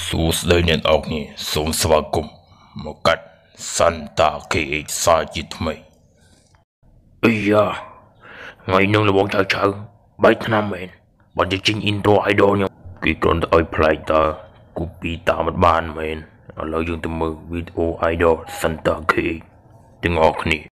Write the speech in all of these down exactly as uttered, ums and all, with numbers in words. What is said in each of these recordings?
សួស្តីអ្នកនរគ្នាសូមស្វាគមន៍មកកាត់ Santa เค เอ็กซ์ សាជាថ្មីអីយ៉ាថ្ងៃនឹងលបងចៅចៅបែកឆ្នាំមែនបើទៅចេញ intro idol ខ្ញុំគេគ្រាន់តែឲ្យប្លែកតើគូពីតាមមិនបានមែនឥឡូវយើងទៅមើល video idol Santa เค เอ็กซ์ ទាំងអស់គ្នា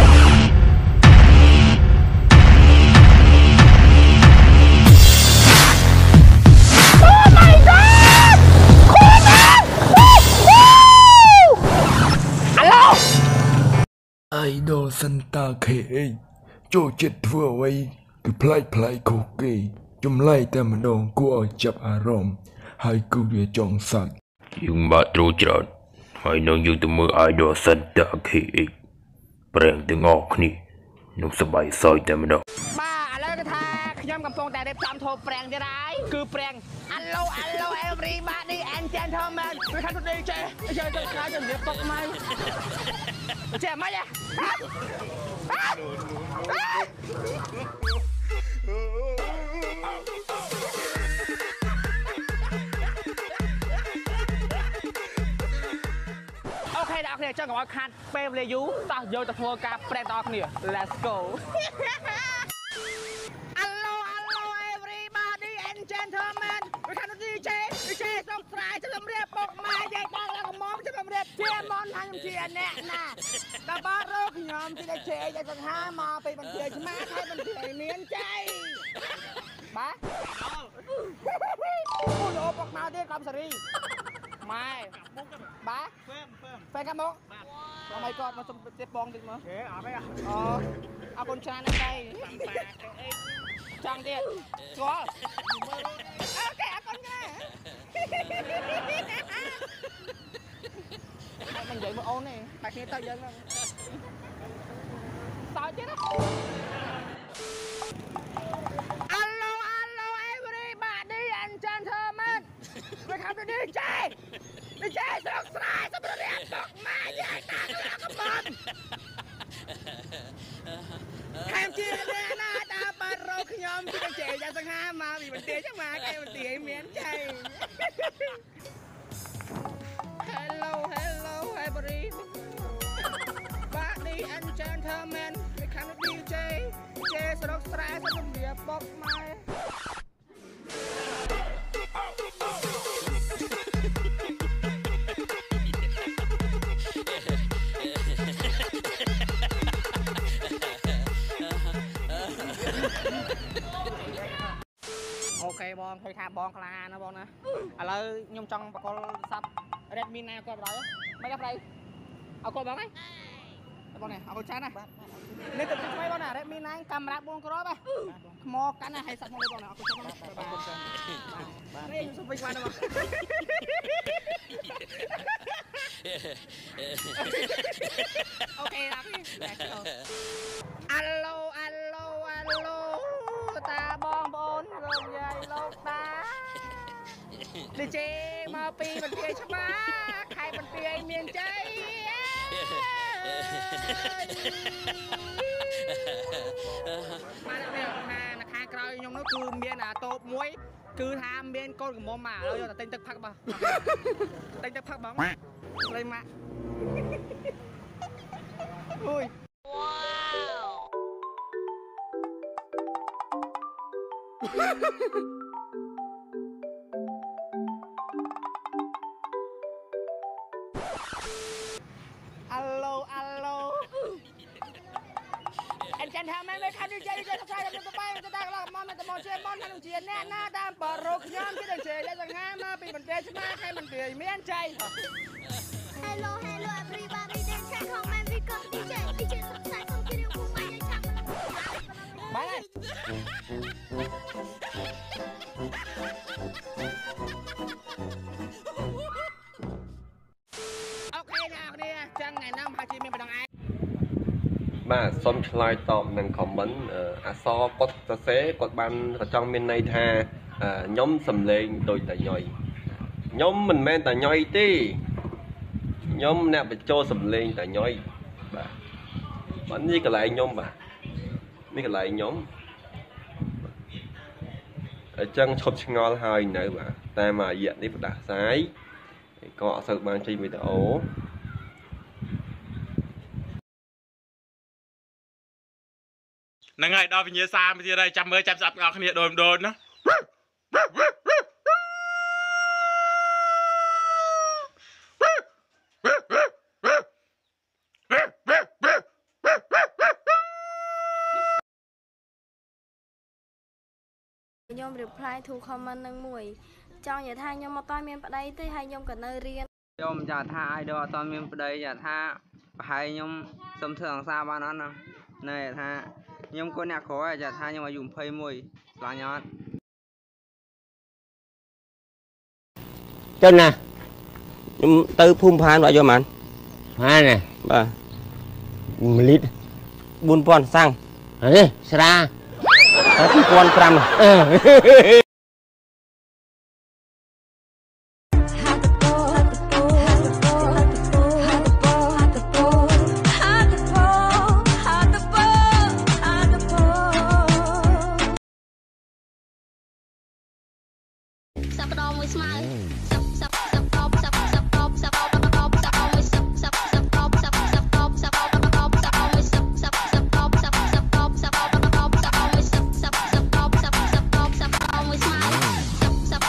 Idol Santa เค เอ็กซ์ ចូលចិត្តធ្វើអ្វីគឺប្លែកប្លែកខុសគេចម្លែកតែម្ដងគួរឲ្យចាប់អារម្មណ៍ហើយគឺវាចង់សាច់យើងបាក់ត្រូវច្រើនហើយនឹងយើងទៅមើល Idol Santa เค เอ็กซ์ ប្រេងទាំងអស់គ្នាខ្ញុំសប្បាយសោយតែម្ដងបាទឥឡូវគឺថាខ្ញុំកំពុងតែរៀបចំធ្វើប្រាំងទៀតហើយគឺប្រាំង Hello Hello everybody and gentlemen គឺខាងនេះចេះចេះទៅខ្លាចជំរាបពុកម៉ែចេះម៉េចហ៎អូខេដល់គ្នាចឹងកុំឲ្យខាត់ពេលវេលាយូរតោះយកទៅធ្វើការប្រេងដល់គ្នា Let's go Hello Hello everybody and gentlemen វាខាងនេះចេះចេះសុំស្រាយជំរាបពុកម៉ែយាយដល់កុំមកជំរាបជាមនថាខ្ញុំជាអ្នកណាដល់បារោខ្ញុំទីចេះយាយសង្ហាមកពីបន្ទាយឆ្មាហើយបន្ទាយមានចៃបាទអូលោកពុកមកទៀតកំសេរីម៉ែបាទពេលកាមកដល់មកគាត់មកសុំទៀតបងតិចមើលហេអត់ទេអូអរគុណច្រើនណាស់ដែរចង់ទៀតស្គាល់អូខេអរគុណណាស់មិននិយាយមកអូនទេតែគ្នាទៅយើងសើចទៀតណា Hello Hello everybody and gentlemen វាខាងនេះចេះនេះចេះស្រកស្រែសម្រាប់អ្នកតកម៉ែយាយតាកំមិនខែមជាអ្នកណាតាមបាត់រកខ្ញុំពីតែចេះយ៉ាងសង្ហាមកពីបន្ទាយចឹងមកគេបន្ទាយមានចៃ Hello Hello everybody Body and gentlemen វាខាងនេះចេះចេះស្រកស្រែសម្រាប់ពុកម៉ែអូខេបងឃើញថាបងខ្លាណាបងណាឥឡូវខ្ញុំចង់បកលសັບ Redmi ណាគាត់បដ មិនដល់ប្រៃអរគុណបងហើយបងនេះអរគុណច្រើនណានេះទឹកថ្មីបងណា Redmi ណាកាមេរ៉ាbốnគ្រាប់ហ៎ថ្មកាន់ណាហើយសាប់មកបងណាអរគុណច្រើនអរគុណច្រើនបាទនេះខ្ញុំសុំវិញបានបងអូខេដល់ Hello Hello Hello តាបងប្អូនលោកយាយលោកតានេះជេមកពីបន្ទាយឆ្មាខៃបន្ទាយមានចៃបាទនេះថាខាងក្រោយខ្ញុំនោះគឺមានអាតូបមួយគឺថាមានកូនកំមុំមកឥឡូវយកតែទិញទឹកផឹកបងទិញទឹកផឹកបងលេងម៉ាក់អូយHello Hello and gentlemen វាខាងនេះចេះចេះស្គាល់ទៅទៅបាយទៅដល់មកមកទៅមកជាមកថានឹងជាអ្នកណាតាមបរោខ្ញុំទីតែចេះសង្ហាមកពីបន្ទាយឆ្មាខែបន្ទាយមានចៃ Hello Hello everybody and gentlemen វាកំទីចេះចេះស្គាល់សុំជ្រាបពុកម៉ែយាយឆាប់បាយអូខេអ្នកនរចឹងថ្ងៃនេះមកជាមានបណ្ដឹងឯងបាទសូមឆ្លើយតបនឹង comment អសរគាត់សរសេរគាត់បានចង់មានន័យថាខ្ញុំសំឡេងដូចតាញ៉ុយខ្ញុំមិនមែនតាញ៉ុយទេខ្ញុំអ្នកបញ្ចូលសំឡេងតាញ៉ុយបាទបាទនេះកន្លែងខ្ញុំបាទនេះកន្លែងខ្ញុំចឹងឈប់ឆ្ងល់ហើយនៅបាទតែមករយៈនេះផ្ដាសាយក៏អត់សូវបានចេញវីដេអូហ្នឹងហើយដល់វិញ្ញាសាមកទៀតហើយចាំមើលចាំស្ដាប់ទាំងអស់គ្នាដូនដូនណាខ្ញុំ reply to comment នឹងមួយចង់និយាយថាខ្ញុំអត់តមានប្តីទេហើយខ្ញុំក៏នៅរៀនខ្ញុំចាថា idol អត់តមានប្តីចាថាប្រហែលខ្ញុំសុំធ្វើអង្សារបានអត់ណាណែថាខ្ញុំក៏អ្នកក្រោយចាថាខ្ញុំអាយុยี่สิบเอ็ดស្លាញ់អត់ចឹងណាខ្ញុំទៅភូមិផានបាទយកហ្មងផានណាបាទមួយលីត្រbốnពាន់សាំងអេស្រាតែពីរពាន់ប្រាំអឺសាប់ដងមួយស្មើសាប់សាប់សាប់កបសាប់សាប់កបសាប់កបកបសាប់មួយសាប់សាប់សាប់កបសាប់សាប់កបសាប់កបកបសាប់មួយសាប់សាប់សាប់កបសាប់សាប់កបសាប់កបកបសាប់មួយសាប់សាប់សាប់កបសាប់សាប់កបសាប់ដងមួយស្មើសាប់សាប់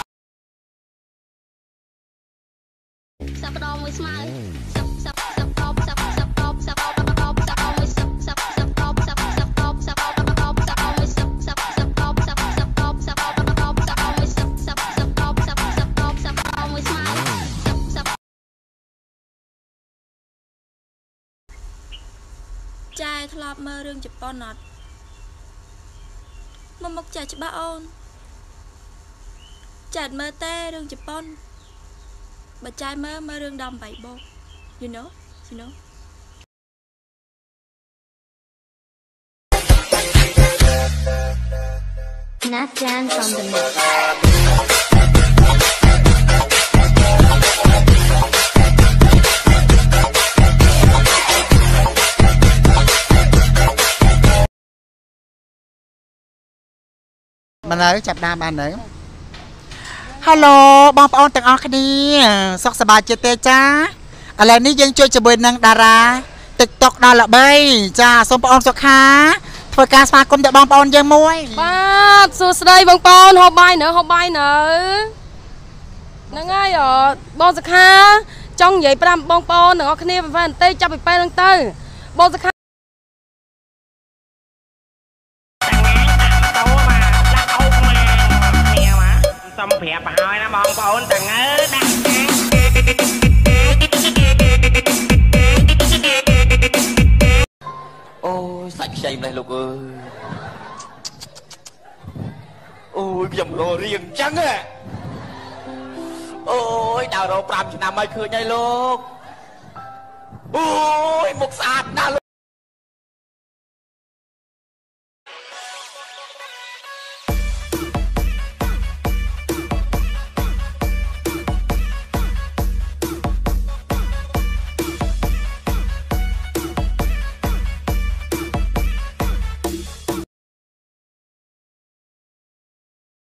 សាប់ដងមួយស្មើសាប់សាប់សាប់កបសាប់សាប់កបសាប់កបកបសាប់មួយសាប់សាប់សាប់កបសាប់សាប់កបសាប់កបកបសាប់មួយសាប់សាប់សាប់កបសាប់សាប់កបសាប់កបកបសាប់មួយសាប់សាប់សាប់កបសាប់សាប់កបសាប់ដងមួយស្មើសាប់សាប់ចាយធ្លាប់មើលរឿងជប៉ុនអត់មកមកចាយច្បាស់អូនចាយមើលតែរឿងជប៉ុនបើចាយមើលមើលរឿងដំបីបោក you know you know Nathan from the net បានហើយចាប់ដើមបានហើយ Hello បងប្អូនទាំងអស់គ្នាសុខសប្បាយចិត្តទេចាឥឡូវនេះយើងជួយជាមួយនឹងតារា TikTok ដល់ល្បីចាសូមបងប្អូនសុខាធ្វើការស្វាគមន៍ទៅបងប្អូនយើងមួយបាទសួស្តីបងប្អូនហូបបាយនៅហូបបាយនៅហ្នឹងហើយបងសុខាចង់និយាយប្រាប់បងប្អូនទាំងអស់គ្នាប្រហែលបន្តិចចាប់ពីពេលហ្នឹងទៅបងសុខាសុំប្រាប់ឲ្យណាបងប្អូនទាំងអើដាក់អូយសាច់ខ្ចីម្លេះលោកអើយអូយខ្ញុំររៀងចឹងហ៎អូយដល់រោប្រាំឆ្នាំហើយឃើញហើយលោកអូយមុខស្អាតណាស់